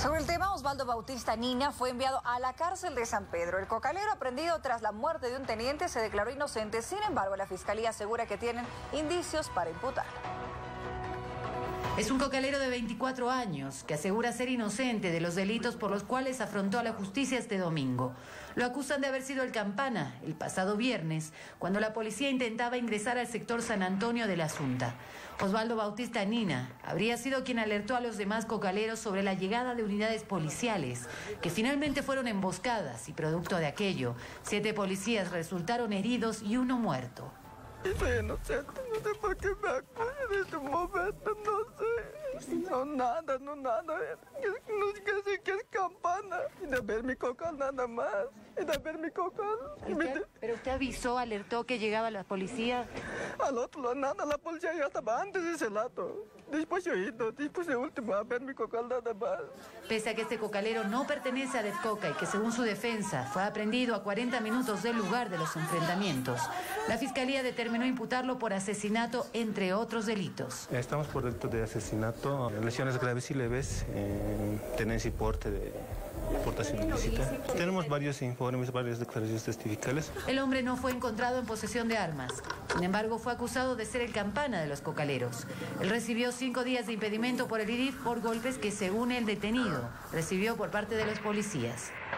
Sobre el tema, Osvaldo Bautista Nina fue enviado a la cárcel de San Pedro. El cocalero aprendido tras la muerte de un teniente se declaró inocente. Sin embargo, la fiscalía asegura que tienen indicios para imputar. Es un cocalero de 24 años que asegura ser inocente de los delitos por los cuales afrontó a la justicia este domingo. Lo acusan de haber sido el Campana el pasado viernes, cuando la policía intentaba ingresar al sector San Antonio de la Asunta. Osvaldo Bautista Nina habría sido quien alertó a los demás cocaleros sobre la llegada de unidades policiales, que finalmente fueron emboscadas y producto de aquello, 7 policías resultaron heridos y 1 muerto. Soy inocente, no sé por qué me acuerdo en este momento, no sé. No nada. No sé qué es Campana. Y de ver mi cocal nada más. Y de ver mi cocal. ¿Pero usted avisó, alertó que llegaba la policía? Al otro lado nada, la policía ya estaba antes de ese lado. Después yo he ido, después de último a ver mi cocal nada más. Pese a que este cocalero no pertenece a Defcoca y que según su defensa fue aprehendido a 40 minutos del lugar de los enfrentamientos, la fiscalía determinó imputarlo por asesinato, entre otros delitos. Estamos por delito de asesinato, lesiones graves y leves, tenencia y porte de portación ilícita. Tenemos varios informes, varias declaraciones testificales. El hombre no fue encontrado en posesión de armas. Sin embargo, fue acusado de ser el Campana de los cocaleros. Él recibió 5 días de impedimento por el IDIF por golpes que, según el detenido, recibió por parte de los policías.